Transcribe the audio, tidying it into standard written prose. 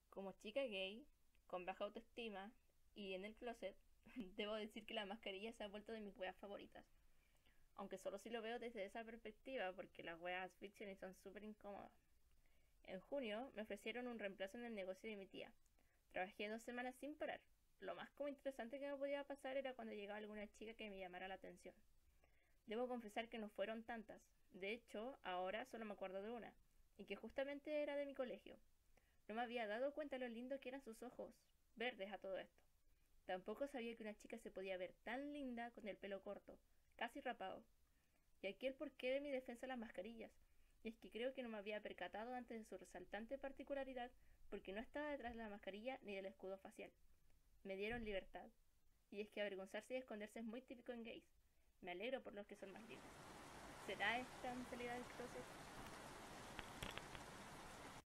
Como chica gay, con baja autoestima y en el closet, debo decir que la mascarilla se ha vuelto de mis weas favoritas. Aunque solo si lo veo desde esa perspectiva, porque las weas asfixian y son súper incómodas. En junio me ofrecieron un reemplazo en el negocio de mi tía. Trabajé 2 semanas sin parar. Lo más como interesante que me podía pasar era cuando llegaba alguna chica que me llamara la atención. Debo confesar que no fueron tantas. De hecho, ahora solo me acuerdo de una, y que justamente era de mi colegio. No me había dado cuenta lo lindo que eran sus ojos, verdes a todo esto. Tampoco sabía que una chica se podía ver tan linda con el pelo corto, casi rapado. Y aquí el porqué de mi defensa de las mascarillas. Y es que creo que no me había percatado antes de su resaltante particularidad porque no estaba detrás de la mascarilla ni del escudo facial. Me dieron libertad. Y es que avergonzarse y esconderse es muy típico en gays. Me alegro por los que son más libres. ¿Será esta mi salida del closet?